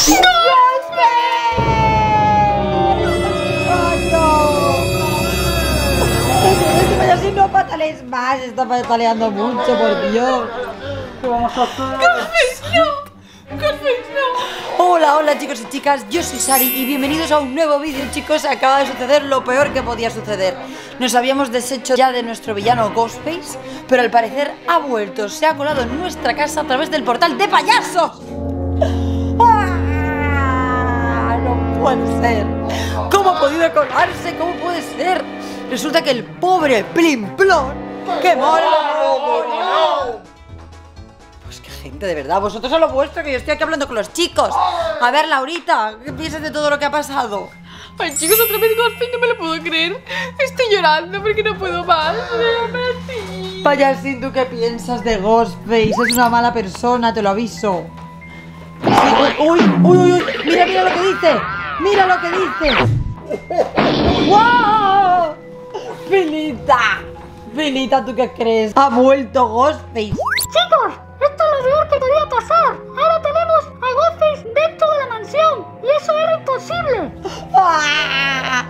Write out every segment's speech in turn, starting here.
Payasín, no patalees más, está pataleando mucho, por Dios. ¿Qué vamos a hacer? Hola, hola chicos y chicas, yo soy Sari y bienvenidos a un nuevo vídeo. Chicos, acaba de suceder lo peor que podía suceder. Nos habíamos deshecho ya de nuestro villano Ghostface, pero al parecer ha vuelto, se ha colado en nuestra casa a través del portal de payasos. ¡Ah! No puede ser. ¿Cómo ha podido colarse? ¿Cómo puede ser? Resulta que el pobre Plimplón, que mola. Pues que gente, de verdad, vosotros a lo vuestro, que yo estoy aquí hablando con los chicos. A ver, Laurita, ¿qué piensas de todo lo que ha pasado? Ay, chicos, otra vez Ghostface, no me lo puedo creer. Estoy llorando porque no puedo más. Payasín, ¿tú qué piensas de Ghostface? Es una mala persona, te lo aviso. Sí, uy, uy, uy, uy, mira, mira lo que dice. Mira lo que dice. ¡Wow! Pilita, Pilita, ¿tú qué crees? Ha vuelto Ghostface. Chicos, esto es lo peor que podía pasar. Ahora tenemos a Ghostface dentro de la mansión y eso era imposible. ¡Ah!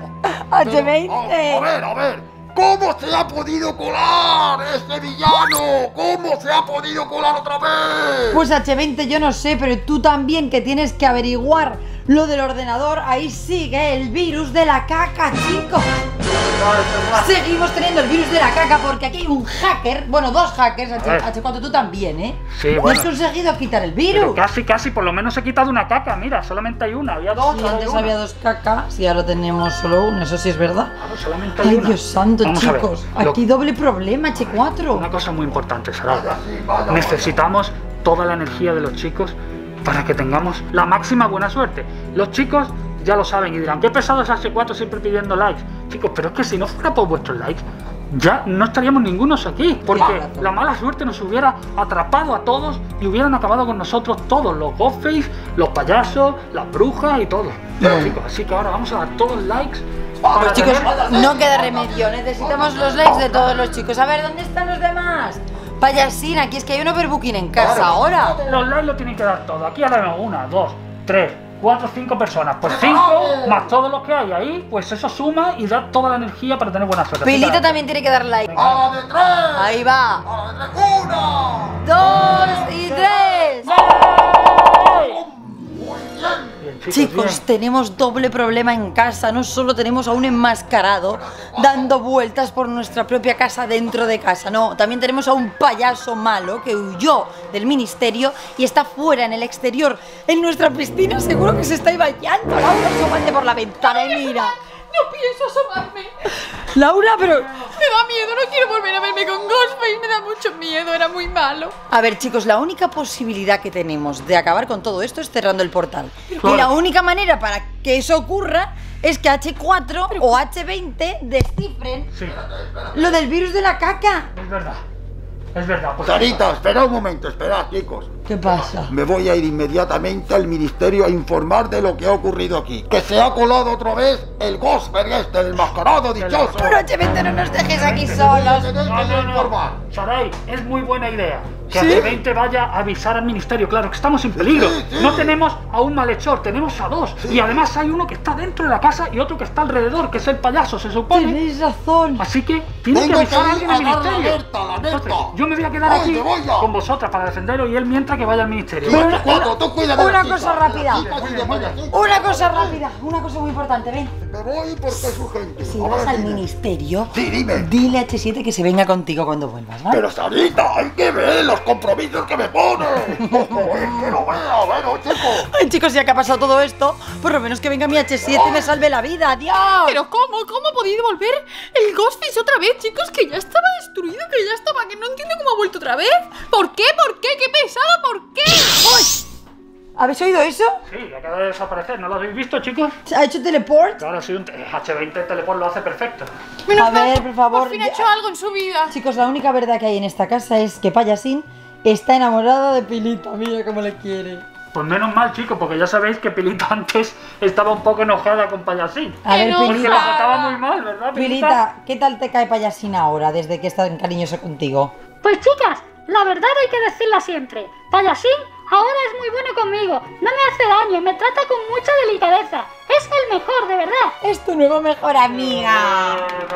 H20. A ver, ¿cómo se ha podido colar ese villano? ¿Cómo se ha podido colar otra vez? Pues H20 yo no sé, pero tú también, que tienes que averiguar lo del ordenador. Ahí sigue el virus de la caca, chicos. Seguimos teniendo el virus de la caca porque aquí hay un hacker, bueno, dos hackers, H4, tú también, ¿eh? Sí, ¿No bueno. has conseguido quitar el virus? Pero casi, por lo menos he quitado una caca, mira, solamente hay una, había dos, Sí, ahora hay antes una. había dos cacas y ahora tenemos solo una, eso sí es verdad. Claro, solamente hay Ay, una. Dios santo, Vamos a ver, chicos, lo- aquí doble problema, H4. Una cosa muy importante, Sara. Necesitamos toda la energía de los chicos para que tengamos la máxima buena suerte. Los chicos ya lo saben y dirán, qué pesado es H4 siempre pidiendo likes. Chicos, pero es que si no fuera por vuestros likes, ya no estaríamos ningunos aquí, porque la mala suerte nos hubiera atrapado a todos y hubieran acabado con nosotros todos, los Ghostface, los payasos, las brujas y todo. Pero chicos, así que ahora vamos a dar todos likes. Pues chicos, no queda remedio, necesitamos los likes de todos los chicos. A ver, ¿dónde están los demás? Payasín, aquí es que hay un overbooking en casa ahora. Los likes lo tienen que dar todo. Aquí ahora vemos 1, 2, 3, 4, 5 personas. Pues 5 más todos los que hay ahí, pues eso suma y da toda la energía para tener buena suerte. Pilita Así que- también tiene que dar like. ¡A la de tres! Ahí va. ¡A la de una! 2 y 3. Bien, Chicos, bien. tenemos doble problema en casa. No solo tenemos a un enmascarado dando vueltas por nuestra propia casa dentro de casa. No, también tenemos a un payaso malo que huyó del ministerio y está fuera en el exterior. En nuestra piscina seguro que se está bañando. Laura, asómate por la ventana y mira. No pienso asomarme. Laura, pero... Me da miedo, no quiero volver a verme con Ghostface. Me da mucho miedo, era muy malo. A ver, chicos, la única posibilidad que tenemos de acabar con todo esto es cerrando el portal. Claro. Y la única manera para que eso ocurra es que H4 o H20 descifren Sí, lo del virus de la caca. es verdad. Es verdad. Pues Sarita, espera un momento, espera, chicos. ¿Qué pasa? Me voy a ir inmediatamente al ministerio a informar de lo que ha ocurrido aquí. Que se ha colado otra vez el Ghostface este, el enmascarado dichoso. Pero H20 no nos dejes aquí solos. Informar. Sarai, es muy buena idea que ¿Sí? H20 vaya a avisar al ministerio. Claro, que estamos en peligro. sí. No tenemos a un malhechor, tenemos a dos. Y además hay uno que está dentro de la casa y otro que está alrededor, que es el payaso, se supone. Tenéis razón. Así que tiene que Tengo avisar a que alguien ir al a dar la ministerio. alerta, la alerta. Entonces, yo me voy a quedar Ay, aquí me voy ya. con vosotras para defenderos y él mientras que vaya al ministerio. Pero- H4, tú cuida de Una las cosa chicas, rápida. de las chicas y de Payasín. Una cosa rápida, una cosa muy importante, ven. Me voy porque es urgente. Si A vas ver, al dime. ministerio, Sí, dime. dile a H7 que se venga contigo cuando vuelvas, ¿vale? Pero Sarita, hay que ver los compromisos que me pone. Es que lo veo, bueno, chicos. Ay, chicos, ya que ha pasado todo esto, por lo menos que venga mi H7 y me salve la vida. ¡Adiós! Pero ¿cómo ha podido volver el Ghostface otra vez, chicos? Que ya estaba destruido, que ya estaba... Que no entiendo cómo ha vuelto otra vez. ¿Por qué? ¿Por qué? ¿Qué pesado? ¿Por qué? ¿Habéis oído eso? Sí, acaba de desaparecer. ¿No lo habéis visto, chicos? ¿Ha hecho teleport? Claro, sí, un H20 Teleport lo hace perfecto. Menos A ver, mal, por favor, Por fin ha ya- hecho algo en su vida. Chicos, la única verdad que hay en esta casa es que Payasín está enamorada de Pilita. Mira cómo le quiere. Pues menos mal, chicos, porque ya sabéis que Pilita antes estaba un poco enojada con Payasín. A ver, no, Porque Pilita. la trataba muy mal, ¿verdad, Pilita? Pilita, ¿qué tal te cae Payasín ahora, desde que está tan cariñoso contigo? Pues chicas, la verdad hay que decirla siempre. Payasín Ahora es muy bueno conmigo, no me hace daño, me trata con mucha delicadeza. Es el mejor, de verdad. Es tu nueva mejor amiga.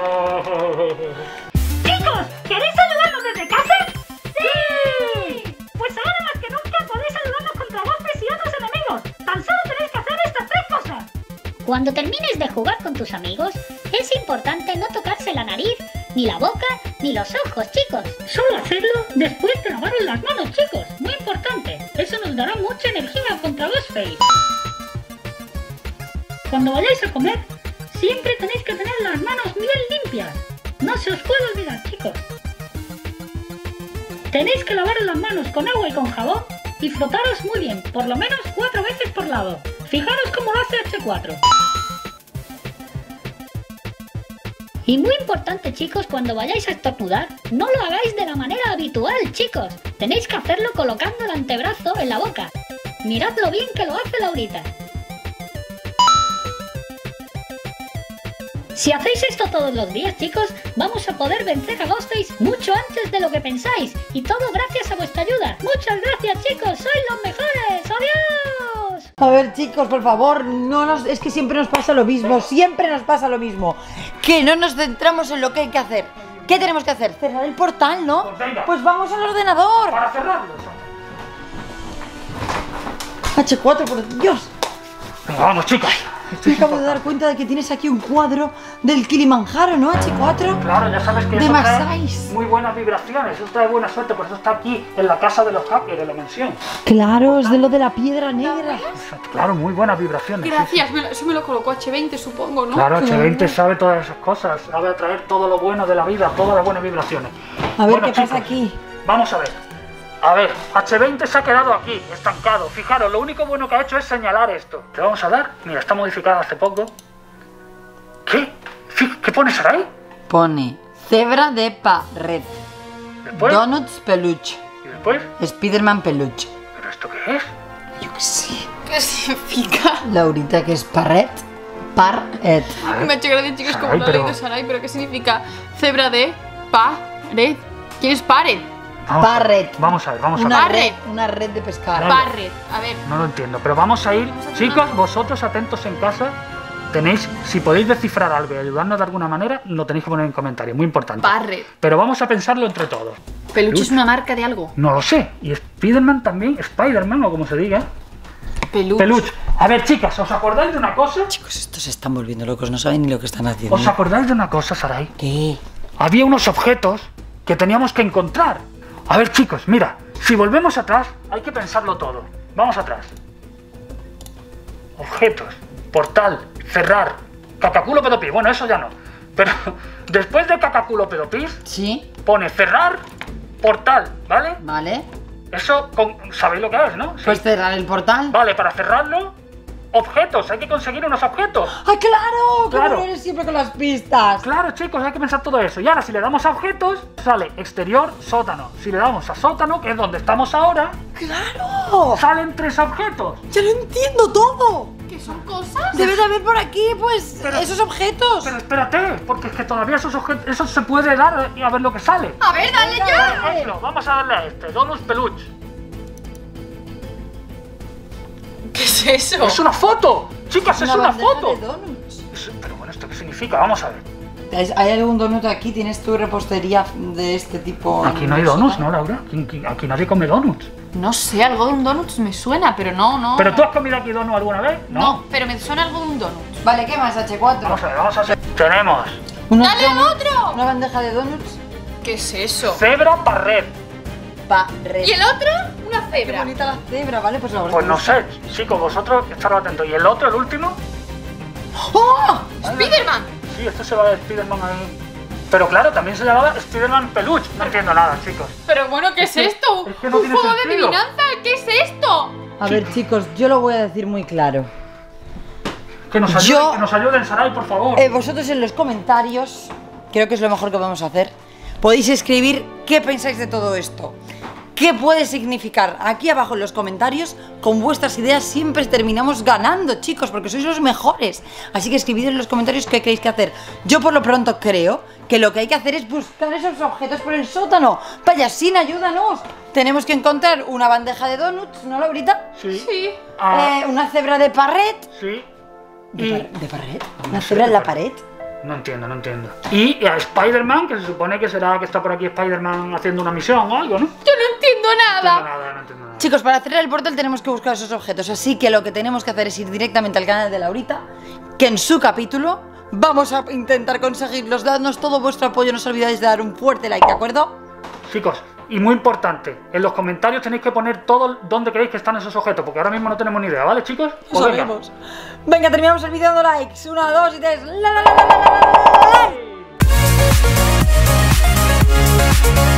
Chicos, ¿queréis saludarnos desde casa? ¡Sí! Pues ahora más que nunca podéis saludarnos contra Ghostface y otros enemigos. Tan solo tenéis que hacer estas 3 cosas. Cuando termines de jugar con tus amigos, es importante no tocarse la nariz, ni la boca, ni los ojos, chicos. Solo hacerlo después de lavaros las manos, chicos. Muy importante. Eso nos dará mucha energía contra Ghostface. Cuando vayáis a comer, siempre tenéis que tener las manos bien limpias. No se os puede olvidar, chicos. Tenéis que lavaros las manos con agua y con jabón y frotaros muy bien, por lo menos 4 veces por lado. Fijaros cómo lo hace H4. Y muy importante, chicos, cuando vayáis a estornudar, no lo hagáis de la manera habitual, chicos. Tenéis que hacerlo colocando el antebrazo en la boca. Mirad lo bien que lo hace Laurita. Si hacéis esto todos los días, chicos, vamos a poder vencer a Ghostface mucho antes de lo que pensáis. Y todo gracias a vuestra ayuda. Muchas gracias, chicos, sois los mejores. ¡Adiós! A ver, chicos, por favor, es que siempre nos pasa lo mismo, siempre nos pasa lo mismo. Que no nos centramos en lo que hay que hacer. ¿Qué tenemos que hacer? Cerrar el portal, ¿no? Pues venga. Pues vamos al ordenador. Para cerrarlo. H4, por Dios. Venga, vamos, chicos. Me acabo de dar cuenta de que tienes aquí un cuadro del Kilimanjaro, ¿no, H4? Claro, ya sabes que De eso trae Masais. muy buenas vibraciones, eso trae buena suerte, por eso está aquí en la casa de los hackers, de la mansión. Claro, es de lo de la piedra negra. Claro, muy buenas vibraciones. Sí, Gracias, eso me lo colocó H20, supongo, sí. ¿no? Claro, H20 sabe todas esas cosas, sabe atraer todo lo bueno de la vida, todas las buenas vibraciones. A ver, Bueno, ¿qué pasa chicos, aquí? Vamos a ver. A ver, H20 se ha quedado aquí, estancado. Fijaros, lo único bueno que ha hecho es señalar esto. Le vamos a dar, mira, está modificada hace poco. ¿Qué? ¿Qué pone Sarai? Pone cebra de pared, Después, donuts peluche, y después, Spiderman peluche. ¿pero esto qué es? Yo qué sé. ¿Qué significa? Laurita, que es pared. Pared. A ver, Me ha hecho gracia, chicos, como Sarai, lo ha pero- leído Sarai, pero ¿qué significa? Cebra de pared. ¿Quién es pared? Parret. Vamos a ver, vamos a ver. Una Pared. red, una red de pescar. Vale. Parred. A ver. No lo entiendo, pero vamos a ir. Chicos, vosotros atentos en casa. Tenéis, si podéis descifrar algo y ayudarnos de alguna manera, lo tenéis que poner en comentarios, muy importante. Parred. Pero vamos a pensarlo entre todos. Peluche es una marca de algo. No lo sé. Y Spiderman también, Spiderman o como se diga. Peluche. Peluche. A ver, chicas, ¿os acordáis de una cosa? Chicos, estos se están volviendo locos, no saben ni lo que están haciendo. ¿Os acordáis de una cosa, Sarai? ¿Qué? Había unos objetos que teníamos que encontrar. A ver, chicos, mira, si volvemos atrás, hay que pensarlo todo. Vamos atrás. Objetos, portal, cerrar, cacaculo pedopis. Bueno, eso ya no. Pero después de cacaculo pedopis, ¿Sí? pone cerrar, portal, ¿vale? Vale. Eso, sabéis lo que es, ¿no? Sí. Pues cerrar el portal. Vale, para cerrarlo, objetos, hay que conseguir unos objetos. ¡Ah, claro! Claro. Como eres siempre con las pistas. Claro, chicos, hay que pensar todo eso. Y ahora, si le damos a objetos, sale exterior, sótano. Si le damos a sótano, que es donde estamos ahora, ¡Claro! salen 3 objetos. ¡Ya lo entiendo todo! ¿Qué son cosas? Debe de haber por aquí, pues, Pero- esos objetos. Pero espérate, porque es que todavía esos objetos, eso se puede dar y a ver lo que sale. A ver, dale Por ya. ejemplo, vamos a darle a este, Donus Peluche. ¿Qué es eso? ¡Es una foto! Chicas, es una bandeja foto. de donuts. Pero bueno, ¿esto qué significa? Vamos a ver. ¿Hay algún donut aquí? ¿Tienes tu repostería de este tipo? Aquí no hay donuts, ¿no, Laura? Aquí nadie come donuts. No sé, algo de un donut me suena, pero no. ¿Pero tú has comido aquí donut alguna vez? No, pero me suena algo de un donut. Vale, ¿qué más, H4? Vamos a ver, vamos a ver. Tenemos Unos ¡Dale al donuts, otro! Una bandeja de donuts. ¿Qué es eso? cebra parret. ¿Y el otro? Una Qué cebra. bonita la cebra, ¿vale? Pues la verdad Pues que no sé, chicos, vosotros estaros atentos. ¿Y el otro, el último? ¡Oh! ¡Spiderman! Sí, esto se va de Spiderman ahí. Pero claro, también se llamaba Spiderman Peluche. No entiendo nada, chicos. Pero bueno, ¿qué es esto? es que no ¿Un tiene juego de sentido. adivinanza? ¿Qué es esto? A ver, chicos, yo lo voy a decir muy claro. Que nos ayuden, Sarai, por favor. Vosotros en los comentarios, creo que es lo mejor que podemos hacer, podéis escribir qué pensáis de todo esto. ¿Qué puede significar? Aquí abajo en los comentarios, con vuestras ideas siempre terminamos ganando, chicos, porque sois los mejores. Así que escribid en los comentarios qué queréis que hacer. Yo por lo pronto creo que lo que hay que hacer es buscar esos objetos por el sótano. Payasín, ayúdanos. Tenemos que encontrar una bandeja de donuts, ¿no, Laurita? Sí. Una cebra de parret. Sí. ¿De parret? ¿Una cebra en la pared? No entiendo. Y a Spider-Man, que se supone que será que está por aquí Spider-Man haciendo una misión o algo, ¿no? Yo no entiendo nada. No entiendo nada. Chicos, para cerrar el portal tenemos que buscar esos objetos. Así que lo que tenemos que hacer es ir directamente al canal de Laurita, que en su capítulo vamos a intentar conseguirlos. Dadnos todo vuestro apoyo, no os olvidéis de dar un fuerte like, ¿de acuerdo? Chicos, y muy importante, en los comentarios tenéis que poner todo donde creéis que están esos objetos, porque ahora mismo no tenemos ni idea, ¿vale, chicos? Lo Pues venga. sabemos. Venga, terminamos el vídeo dando likes. 1, 2 y 3. ¡La!